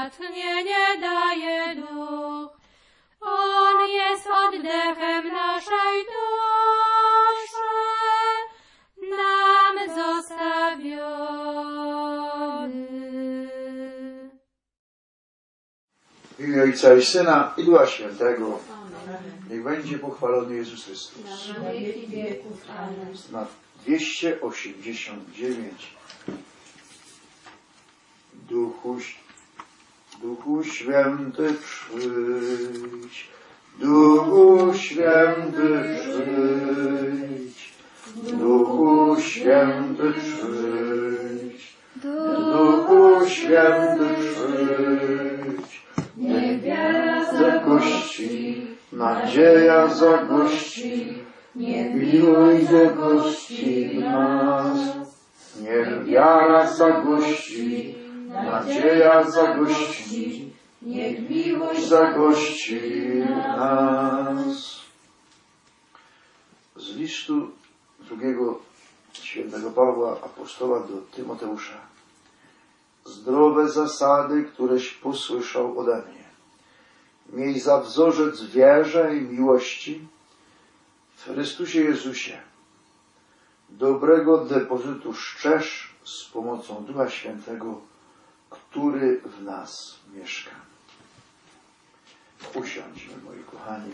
natchnienie daje duch. On jest oddechem naszej duszy, nam zostawiony. W imię Ojca i Syna i Ducha Świętego. Niech będzie pochwalony Jezus Chrystus. Na wieki wieków. Amen. Na 289. Duchu Święty przyjdź, Duchu Święty przyjdź, Duchu Święty przyjdź, Duchu Święty przyjdź. Niech wiara zagości, nadzieja zagości, niech miłość zagości w nas. Niech wiara zagości, nadzieja zagości, niech miłość zagości w nas. Z listu drugiego świętego Pawła apostoła do Tymoteusza. Zdrowe zasady, któreś posłyszał ode mnie. Miej za wzorzec wierze i miłości w Chrystusie Jezusie. Dobrego depozytu szczerz z pomocą Ducha Świętego, który w nas mieszka. Usiądźmy, moi kochani.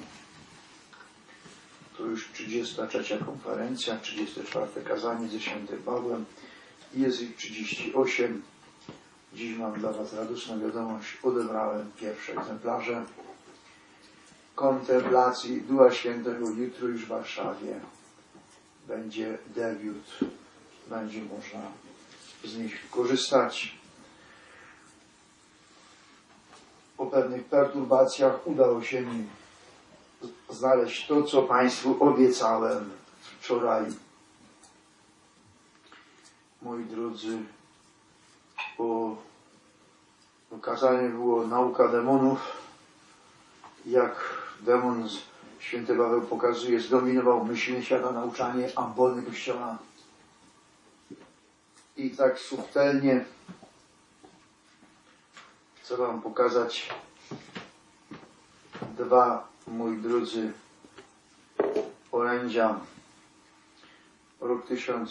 To już 33. konferencja, 34. kazanie ze świętym Pawłem. Jest ich 38. Dziś mam dla Was radosną wiadomość. Odebrałem pierwsze egzemplarze kontemplacji Ducha Świętego. Jutro już w Warszawie będzie debiut. Będzie można z nich korzystać. Po pewnych perturbacjach udało się mi znaleźć to, co Państwu obiecałem wczoraj. Moi drodzy, kazanie było nauka demonów. Jak demon, święty Paweł pokazuje, zdominował myślenie świata, nauczanie ambony Kościoła. I tak subtelnie chcę Wam pokazać dwa, moi drodzy, orędzia. Rok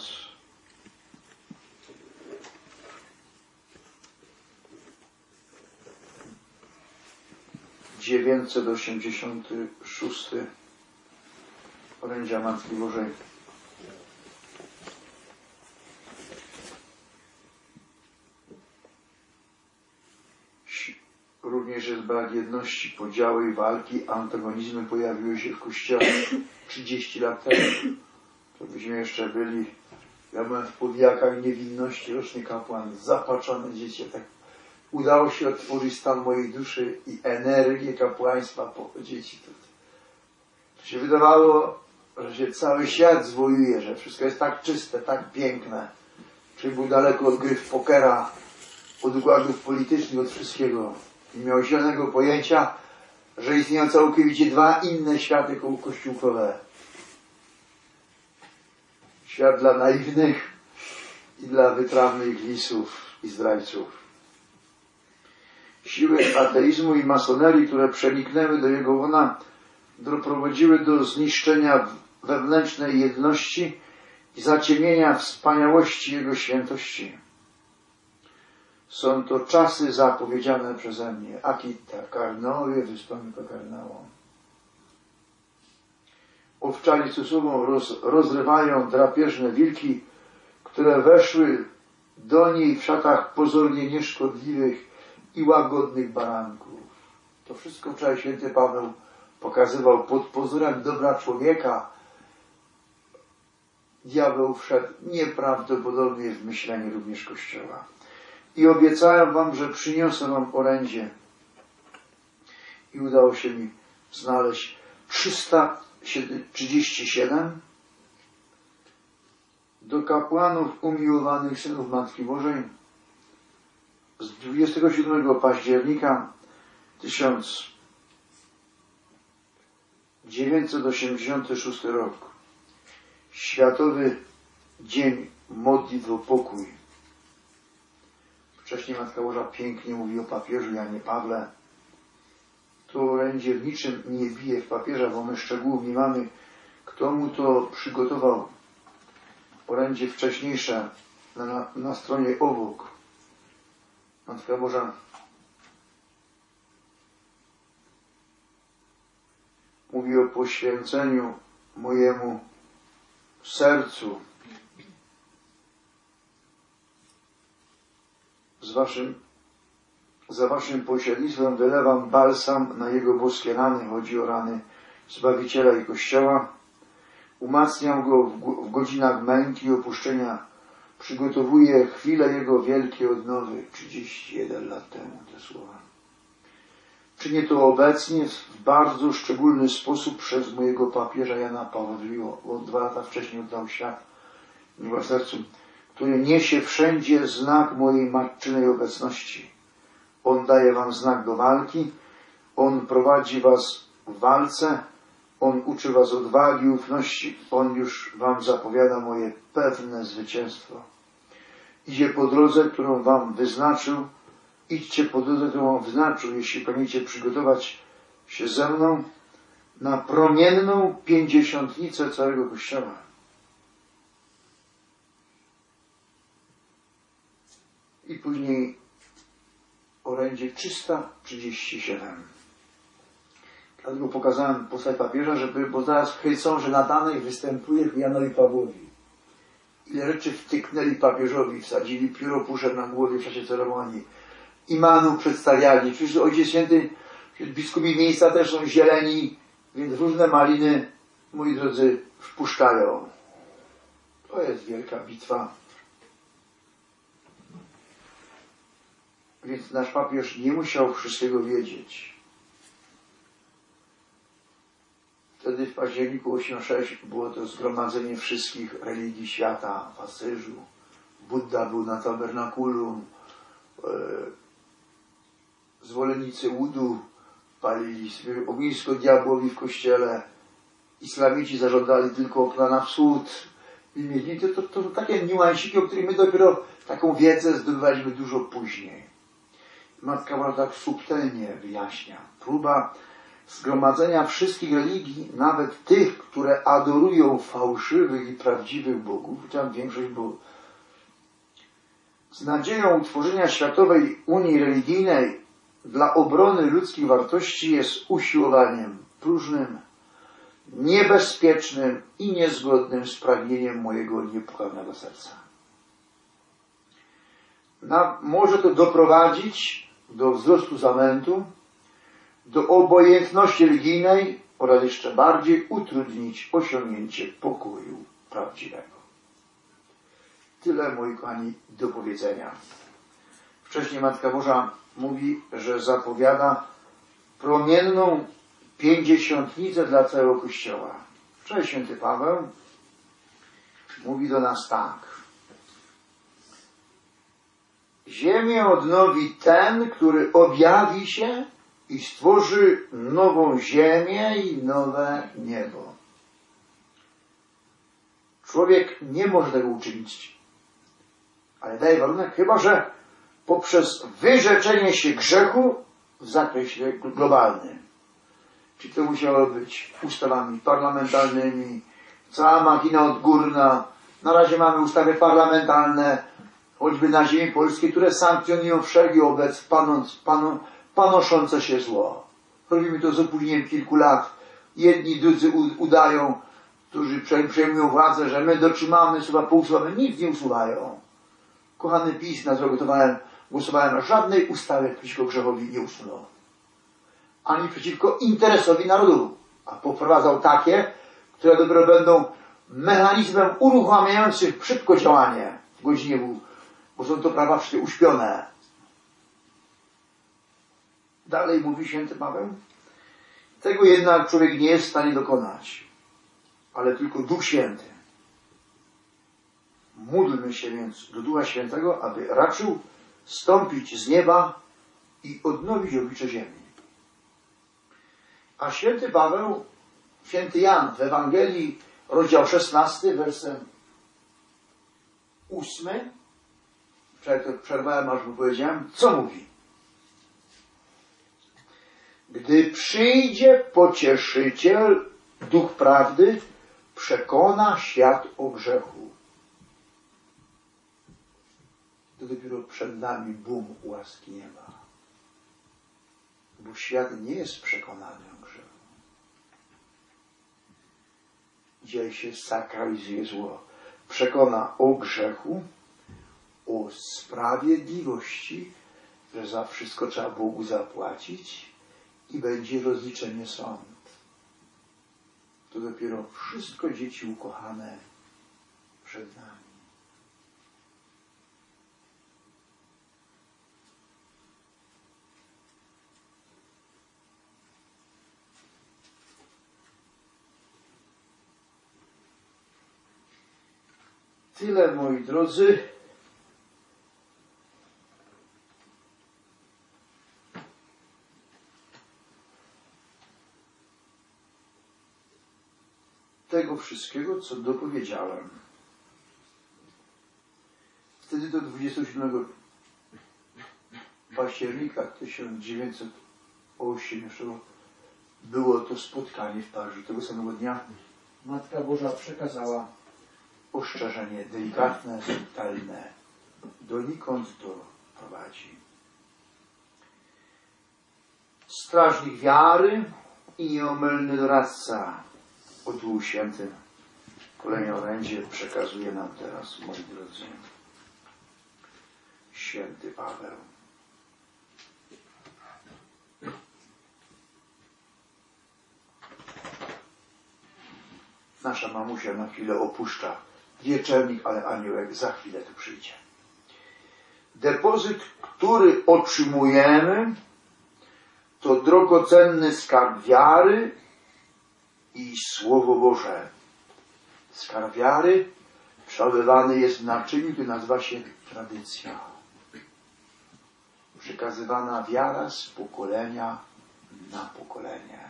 1986, orędzia Matki Bożej. Również jest brak jedności, podziały i walki, antagonizmy pojawiły się w Kościele 30 lat temu. To byśmy jeszcze byli, ja byłem w podjakach niewinności, roczny kapłan, zapatrzone dziecię. Tak udało się otworzyć stan mojej duszy i energię kapłaństwa po dzieci. To się wydawało, że się cały świat zwojuje, że wszystko jest tak czyste, tak piękne. Czyli był daleko od gry w pokera, od układów politycznych, od wszystkiego. Nie miał zielonego pojęcia, że istnieją całkowicie dwa inne światy kościółkowe. Świat dla naiwnych i dla wytrawnych lisów i zdrajców. Siły ateizmu i masonerii, które przeniknęły do jego łona, doprowadziły do zniszczenia wewnętrznej jedności i zaciemienia wspaniałości jego świętości. Są to czasy zapowiedziane przeze mnie. Akita, Karnowie, wystąpi Karnałą. Owczarnicę sobą rozrywają drapieżne wilki, które weszły do niej w szatach pozornie nieszkodliwych i łagodnych baranków. To wszystko wczoraj święty Paweł pokazywał pod pozorem dobra człowieka. Diabeł wszedł nieprawdopodobnie w myślenie również Kościoła. I obiecałem Wam, że przyniosę Wam orędzie. I udało się mi znaleźć 337 do kapłanów umiłowanych synów Matki Bożej z 27 października 1986 rok. Światowy Dzień Modlitw o Pokój. Wcześniej Matka Boża pięknie mówi o papieżu Janie Pawle. To orędzie w niczym nie bije w papieża, bo my szczegółów nie mamy, kto mu to przygotował. Orędzie wcześniejsze na stronie obok. Matka Boża mówi o poświęceniu mojemu sercu za waszym pośrednictwem wylewam balsam na jego boskie rany. Chodzi o rany Zbawiciela i Kościoła. Umacniam go w godzinach męki i opuszczenia. Przygotowuję chwilę jego wielkiej odnowy. 31 lat temu te słowa. Czynię to obecnie w bardzo szczególny sposób przez mojego papieża Jana Pawła II, bo 2 lata wcześniej oddał świat w sercu, który niesie wszędzie znak mojej matczynej obecności. On daje wam znak do walki, on prowadzi was w walce, on uczy was odwagi i ufności, on już wam zapowiada moje pewne zwycięstwo. Idzie po drodze, którą wam wyznaczył. Idźcie po drodze, którą wam wyznaczył, jeśli pragniecie przygotować się ze mną na promienną pięćdziesiątnicę całego Kościoła. I później orędzie 337. Dlatego pokazałem postać papieża, bo zaraz chwycą, że na danej występuje Janowi Pawłowi. Ile rzeczy wtyknęli papieżowi, wsadzili pióropuszem na głowie w czasie ceremonii. Imanu przedstawiali. Przecież Ojciec Święty, biskupi miejsca też są zieleni, więc różne maliny, moi drodzy, wpuszczają. To jest wielka bitwa. Więc nasz papież nie musiał wszystkiego wiedzieć. Wtedy w październiku 1986 było to zgromadzenie wszystkich religii świata w Asyżu. Budda był na tabernakulum. Zwolennicy łudu palili sobie ognisko diabłowi w kościele. Islamici zażądali tylko okna na wschód. To takie niuansiki, o których my dopiero taką wiedzę zdobywaliśmy dużo później. Matka Boża tak subtelnie wyjaśnia. Próba zgromadzenia wszystkich religii, nawet tych, które adorują fałszywych i prawdziwych bogów, tam większość bogów, z nadzieją utworzenia światowej Unii Religijnej dla obrony ludzkich wartości jest usiłowaniem próżnym, niebezpiecznym i niezgodnym z pragnieniem mojego niepokornego serca. Może to doprowadzić do wzrostu zamętu, do obojętności religijnej oraz jeszcze bardziej utrudnić osiągnięcie pokoju prawdziwego. Tyle, moi kochani, do powiedzenia. Wcześniej Matka Boża mówi, że zapowiada promienną pięćdziesiątnicę dla całego Kościoła. Wczoraj święty Paweł mówi do nas tak. Ziemię odnowi ten, który objawi się i stworzy nową ziemię i nowe niebo. Człowiek nie może tego uczynić, ale daje warunek, chyba że poprzez wyrzeczenie się grzechu w zakresie globalnym. Czyli to musiało być ustawami parlamentarnymi, cała machina odgórna. Na razie mamy ustawy parlamentarne, choćby na ziemi polskiej, które sankcjonują wszelki obec panoszące się zło. Robimy to z opóźnieniem kilku lat. Jedni, drudzy udają, którzy przejmują władzę, że my dotrzymamy słowa, po usłowach, nic nie usuwają. Kochany PiS, na co głosowałem, żadnej ustawy przeciwko grzechowi nie usunął. Ani przeciwko interesowi narodu. A poprowadzał takie, które dopiero będą mechanizmem uruchamiającym szybko działanie w godzinie, bo są to prawa wszystkie uśpione. Dalej mówi święty Paweł. Tego jednak człowiek nie jest w stanie dokonać, ale tylko Duch Święty. Módlmy się więc do Ducha Świętego, aby raczył stąpić z nieba i odnowić oblicze ziemi. A święty Paweł, święty Jan w Ewangelii, rozdział 16, werset 8, Przerwałem, aż mu powiedziałem, co mówi. Gdy przyjdzie Pocieszyciel, Duch Prawdy, przekona świat o grzechu. To dopiero przed nami boom łaski nieba. Bo świat nie jest przekonany o grzechu. Dzisiaj się sakralizuje zło. Przekona o grzechu, o sprawiedliwości, że za wszystko trzeba Bogu zapłacić i będzie rozliczenie sąd. To dopiero wszystko dzieci ukochane przed nami. Tyle, moi drodzy. Tego wszystkiego, co dopowiedziałem. Wtedy do 27 października 1908 było to spotkanie w Paryżu. Tego samego dnia Matka Boża przekazała ostrzeżenie delikatne, subtelne, donikąd to prowadzi. Strażnik wiary i nieomylny doradca o Duchu Świętym. Kolejne orędzie przekazuje nam teraz, moi drodzy, święty Paweł. Nasza mamusia na chwilę opuszcza wieczernik, ale aniołek za chwilę tu przyjdzie. Depozyt, który otrzymujemy, to drogocenny skarb wiary i Słowo Boże. Skarb wiary przechowywany jest w naczyniu, który nazywa się tradycja. Przekazywana wiara z pokolenia na pokolenie.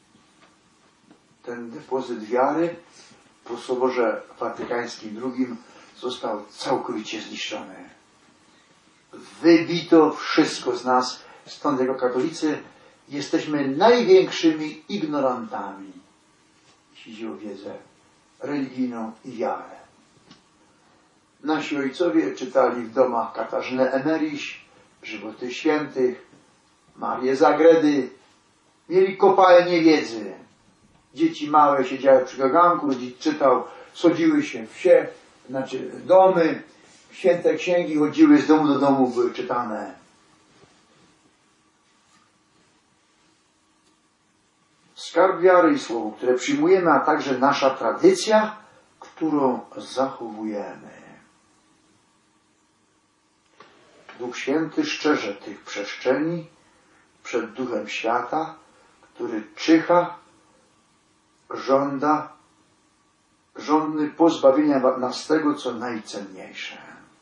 Ten depozyt wiary po Soborze Watykańskim II został całkowicie zniszczony. Wybito wszystko z nas, stąd jako katolicy jesteśmy największymi ignorantami, jeśli chodzi o wiedzę religijną i wiarę. Nasi ojcowie czytali w domach Katarzynę Emeryś, Żywoty Świętych, Marię Zagredy, mieli kopalnię wiedzy. Dzieci małe siedziały przy gaganku, rodzic czytał, schodziły się wsie, domy, święte księgi chodziły z domu do domu, były czytane. Skarb wiary i słowo, które przyjmujemy, a także nasza tradycja, którą zachowujemy. Duch Święty szczerze tych przestrzeni przed duchem świata, który czyha, żądny pozbawienia nas tego, co najcenniejsze.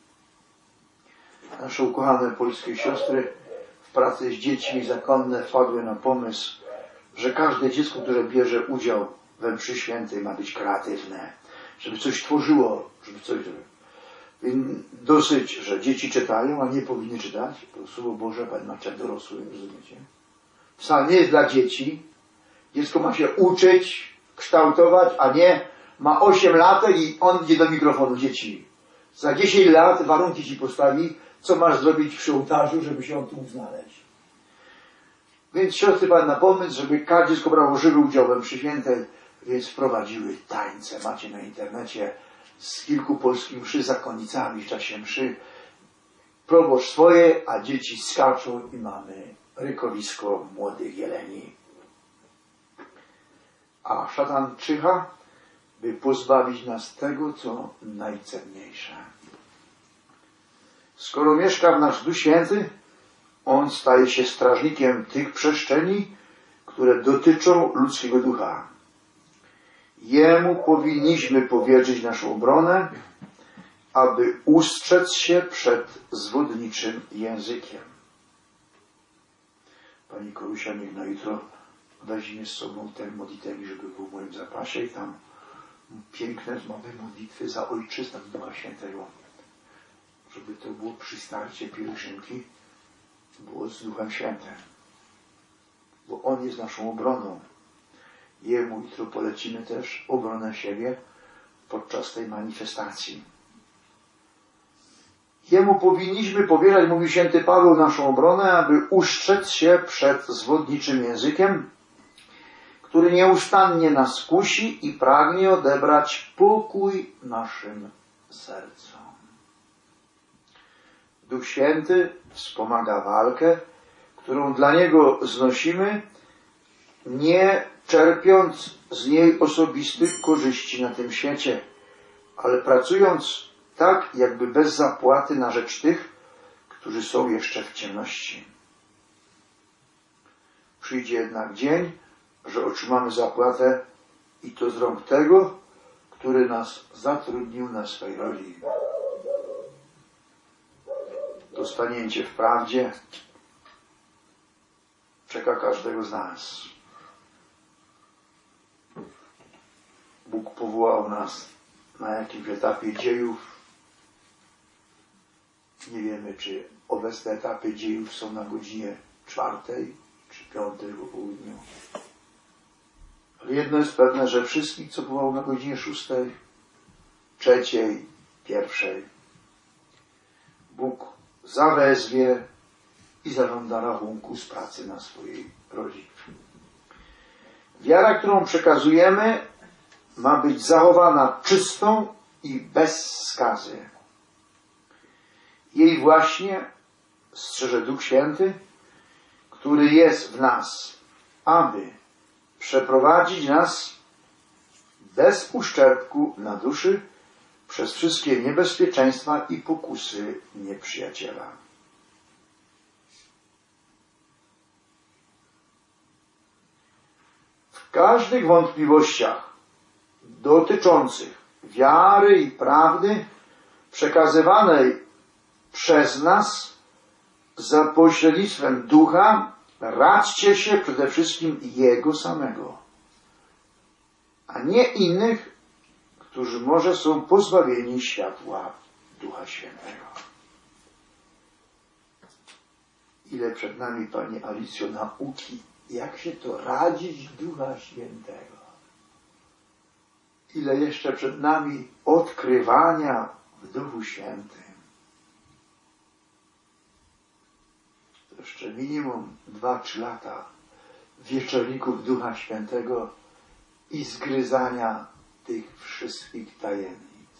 Nasze ukochane polskie siostry w pracy z dziećmi zakonne wpadły na pomysł, że każde dziecko, które bierze udział we mszy świętej, ma być kreatywne, żeby coś tworzyło, żeby coś zrobiło. Dosyć, że dzieci czytają, a nie powinny czytać, bo Słowo Boże ma czytać dorosłych, rozumiecie? Psalm nie jest dla dzieci. Dziecko ma się uczyć, kształtować, a nie ma 8 lat i on idzie do mikrofonu. Dzieci, za 10 lat warunki ci postawi, co masz zrobić przy ołtarzu, żeby się on tu znaleźć. Więc siostry padły na pomysł, żeby każde dziecko brało żywy udział we mszy świętej, więc wprowadziły tańce. Macie na internecie z kilku polskich mszy zakonnicami w czasie mszy. Proboszcz swoje, a dzieci skaczą i mamy rykowisko młodych jeleni. A szatan czyha, by pozbawić nas tego, co najcenniejsze. Skoro mieszka w nas Duch Święty, on staje się strażnikiem tych przestrzeni, które dotyczą ludzkiego ducha. Jemu powinniśmy powierzyć naszą obronę, aby ustrzec się przed zwodniczym językiem. Pani Korusia niech na jutro weźmie z sobą ten modlitewnik, żeby był w moim zapasie i tam piękne mamy modlitwy za ojczyznę Ducha Świętego. żeby to było przystarcie pielgrzymki, było z Duchem Świętym. Bo On jest naszą obroną. Jemu jutro polecimy też obronę siebie podczas tej manifestacji. Jemu powinniśmy powierzać, mówi święty Paweł, naszą obronę, aby ustrzec się przed zwodniczym językiem, który nieustannie nas kusi i pragnie odebrać pokój naszym sercom. Duch Święty wspomaga walkę, którą dla Niego znosimy, nie czerpiąc z niej osobistych korzyści na tym świecie, ale pracując tak, jakby bez zapłaty na rzecz tych, którzy są jeszcze w ciemności. Przyjdzie jednak dzień, że otrzymamy zapłatę i to z rąk tego, który nas zatrudnił na swej roli. To stanięcie w prawdzie czeka każdego z nas. Bóg powołał nas na jakimś etapie dziejów. Nie wiemy, czy obecne etapy dziejów są na godzinie 4 czy 5 po południu. Ale jedno jest pewne, że wszystkich, co powołał na godzinie 6, 3, 1, Bóg zawezwie i zażąda rachunku z pracy na swojej roli. Wiara, którą przekazujemy, ma być zachowana czystą i bez skazy. Jej właśnie strzeże Duch Święty, który jest w nas, aby przeprowadzić nas bez uszczerbku na duszy przez wszystkie niebezpieczeństwa i pokusy nieprzyjaciela. W każdych wątpliwościach dotyczących wiary i prawdy przekazywanej przez nas za pośrednictwem Ducha, radźcie się przede wszystkim Jego samego, a nie innych, którzy może są pozbawieni światła Ducha Świętego. Ile przed nami, Pani Alicjo, nauki, jak się to radzić Ducha Świętego. Ile jeszcze przed nami odkrywania w Duchu Świętym. To jeszcze minimum 2-3 lata wieczorników Ducha Świętego i zgryzania tych wszystkich tajemnic.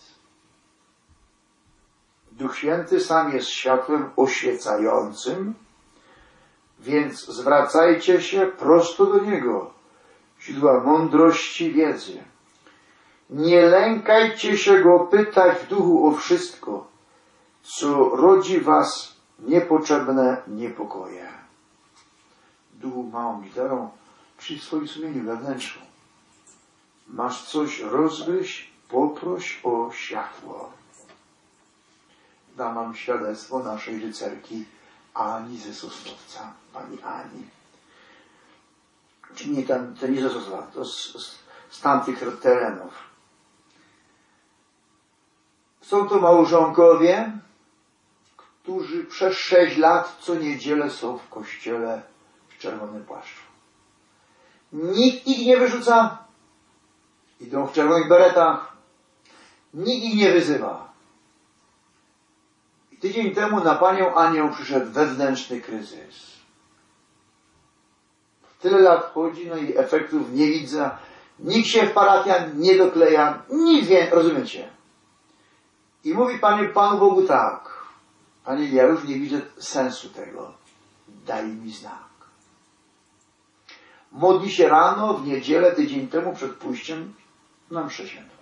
Duch Święty sam jest światłem oświecającym, więc zwracajcie się prosto do Niego, źródła mądrości, wiedzy. Nie lękajcie się Go pytać w duchu o wszystko, co rodzi was niepotrzebne niepokoje. Duchu małą literą, czyli w swoim sumieniu wewnętrznym. Masz coś rozgryźć, poproś o światło. Dam wam świadectwo naszej rycerki Ani ze Sosnowca, pani Ani. Czy nie tam, to nie ze Sosnowca, to z tamtych terenów. Są to małżonkowie, którzy przez 6 lat co niedzielę są w kościele w czerwonym płaszczu. Nikt ich nie wyrzuca. Idą w czerwonych beretach. Nikt ich nie wyzywa. I tydzień temu na panią Anię przyszedł wewnętrzny kryzys. Tyle lat chodzi, no i efektów nie widzę. Nikt się w parafiach nie dokleja. Nic więcej, rozumiecie? I mówi Panu Bogu tak. Panie, ja już nie widzę sensu tego. Daj mi znak. Modli się rano, w niedzielę, tydzień temu, przed pójściem na mszę świętą.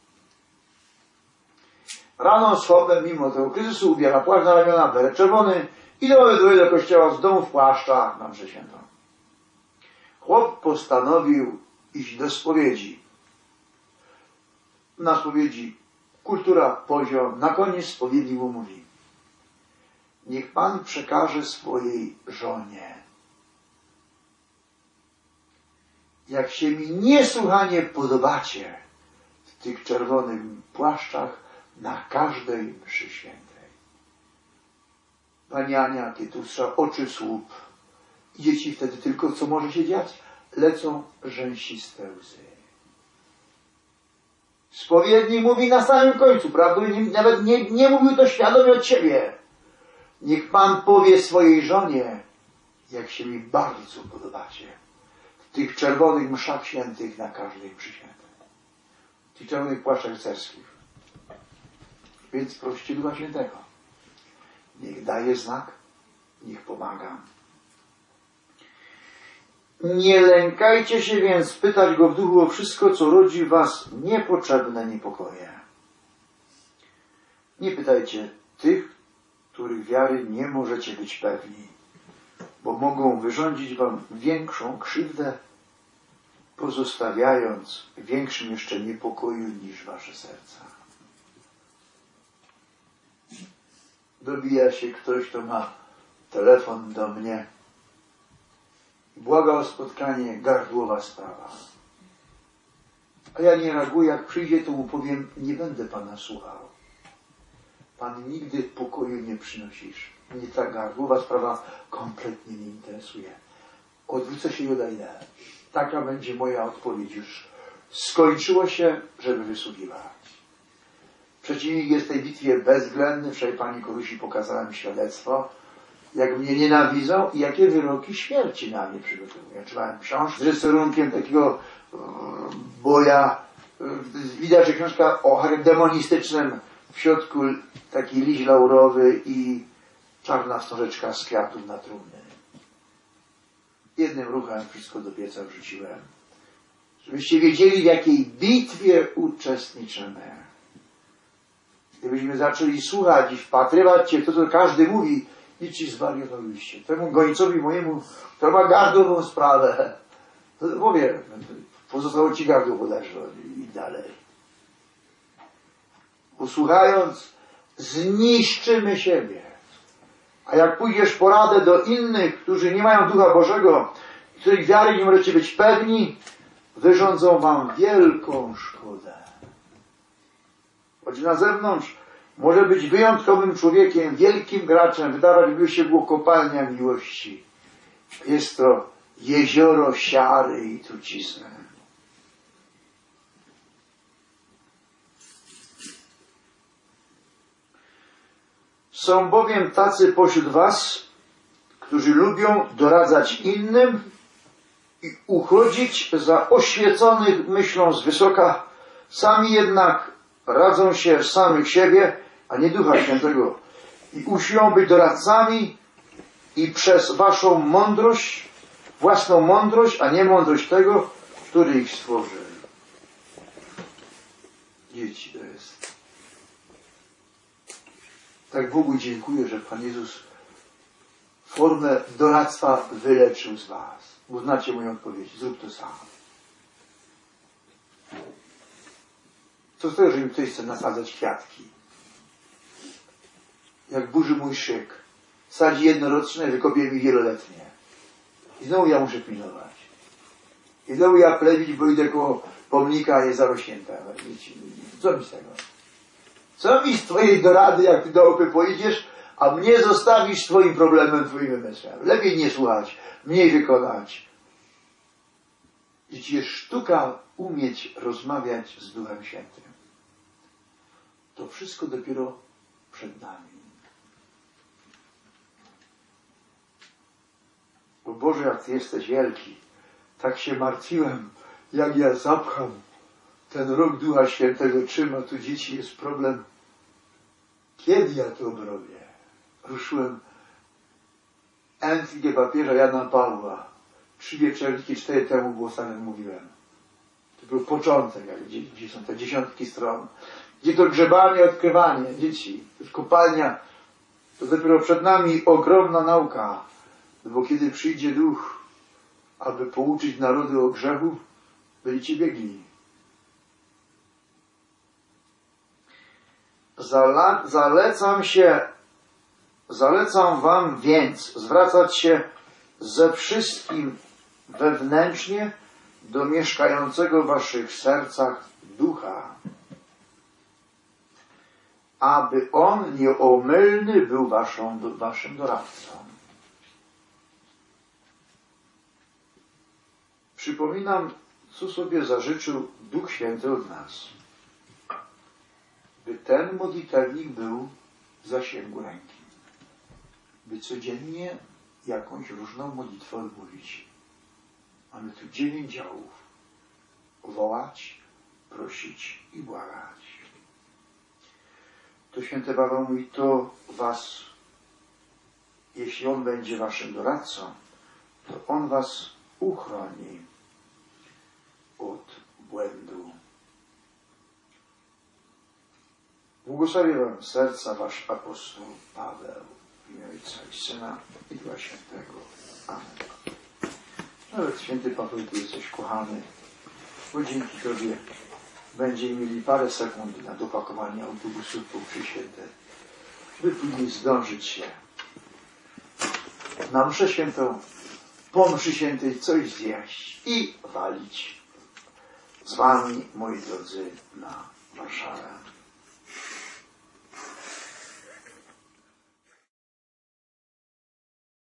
Rano z chłopem, mimo tego kryzysu, ubiera płaszcz na ramiona, beret czerwony i do kościoła z domu w płaszczach na mszę świętą. Chłop postanowił iść do spowiedzi. Na spowiedzi kultura, poziom. Na koniec spowiedzi mu mówi: niech Pan przekaże swojej żonie, jak się mi niesłychanie podobacie w tych czerwonych płaszczach na każdej mszy świętej. Pani Ania, kiedy usłyszała oczy w słup. I dzieci wtedy tylko, co może się dziać? Lecą rzęsiste łzy. Spowiednik mówi na samym końcu, prawda? Nawet nie mówił to świadomie od siebie. Niech Pan powie swojej żonie, jak się mi bardzo podobacie. W tych czerwonych mszach świętych na każdej mszy świętej. W tych czerwonych płaszczach rycerskich. Więc proście Ducha Świętego. Niech daje znak, niech pomaga. Nie lękajcie się więc pytać Go w duchu o wszystko, co rodzi w was niepotrzebne niepokoje. Nie pytajcie tych, których wiary nie możecie być pewni, bo mogą wyrządzić wam większą krzywdę, pozostawiając w większym jeszcze niepokoju niż wasze serca. Dobija się ktoś, kto ma telefon do mnie i błaga o spotkanie, gardłowa sprawa. A ja nie reaguję, jak przyjdzie, to mu powiem, nie będę Pana słuchał. Pan nigdy pokoju nie przynosisz. Mnie ta gardłowa sprawa kompletnie nie interesuje. Odwrócę się i odejdę. Taka będzie moja odpowiedź. Już skończyło się, żeby wysługiwać. Przeciwnik jest w tej bitwie bezwzględny. Wczoraj pani Korusi pokazała mi świadectwo, jak mnie nienawidzą i jakie wyroki śmierci na mnie przygotowują. Ja czytałem książkę z rysunkiem takiego boja. Widać, że książka o charakterze demonistycznym, w środku taki liść laurowy i czarna wstążeczka z kwiatów na trumny. Jednym ruchem wszystko do pieca wrzuciłem. Żebyście wiedzieli, w jakiej bitwie uczestniczymy. Gdybyśmy zaczęli słuchać i wpatrywać się w to, co każdy mówi, i ci zwariowaliście. Temu gońcowi mojemu, który ma gardłową sprawę, to mówię, pozostało ci gardło podeszło i dalej. Usłuchając, zniszczymy siebie. A jak pójdziesz poradę do innych, którzy nie mają Ducha Bożego, których wiary nie możecie być pewni, wyrządzą wam wielką szkodę. Choć na zewnątrz może być wyjątkowym człowiekiem, wielkim graczem, wydawać by się było kopalnia miłości. Jest to jezioro siary i trucizny. Są bowiem tacy pośród was, którzy lubią doradzać innym i uchodzić za oświeconych myślą z wysoka, sami jednak radzą się samych siebie, a nie Ducha Świętego. I usiłują być doradcami i przez waszą mądrość, własną mądrość, a nie mądrość tego, który ich stworzył. Dzieci, to jest. Tak Bogu dziękuję, że Pan Jezus formę doradztwa wyleczył z was. Bo znacie moją odpowiedź. Zrób to sam. Co z tego, że im ktoś chce nasadzać kwiatki? Jak burzy mój szyk. Sadzi jednoroczne, wykopie mi wieloletnie. I znowu ja muszę pilnować. I znowu ja plewić, bo idę koło pomnika, a jest zarośnięta. Co mi z tego? Co mi z twojej dorady, jak ty do opy pojedziesz, a mnie zostawisz swoim problemem, twoim wymysłem? Lepiej nie słuchać, mniej wykonać. Dzieci, jest sztuka umieć rozmawiać z Duchem Świętym. To wszystko dopiero przed nami. Bo Boże, jak Ty jesteś wielki, tak się martwiłem, jak ja zapcham ten rok Ducha Świętego, trzyma tu dzieci, jest problem. Kiedy ja to obrobię? Ruszyłem encyklikę papieża Jana Pawła. 3 wieczerniki, 4 temu było, sam mówiłem. To był początek, gdzie są te dziesiątki stron. Gdzie to grzebanie, odkrywanie, dzieci. To jest kopalnia. To dopiero przed nami ogromna nauka. Bo kiedy przyjdzie Duch, aby pouczyć narody o grzechu, będziecie biegli. Zalecam wam więc zwracać się ze wszystkim wewnętrznie do mieszkającego w waszych sercach Ducha, aby On nieomylny był waszym doradcą. Przypominam, co sobie zażyczył Duch Święty od nas. By ten modlitewnik był w zasięgu ręki. By codziennie jakąś różną modlitwę odmówić. Mamy tu 9 działów. Wołać, prosić i błagać. To święty Paweł mówi, to was, jeśli On będzie waszym doradcą, to On was uchroni od błędu. Błogosławię wam serca wasz apostoł Paweł, w imię Ojca i Syna i Ducha Świętego. Amen. Nawet święty Paweł, Ty jesteś kochany, bo dzięki Tobie będziemy mieli parę sekund na dopakowanie autobusów po mszy świętej, by później zdążyć się na mszę świętą, po mszy świętej coś zjeść i walić z wami, moi drodzy, na Warszawę.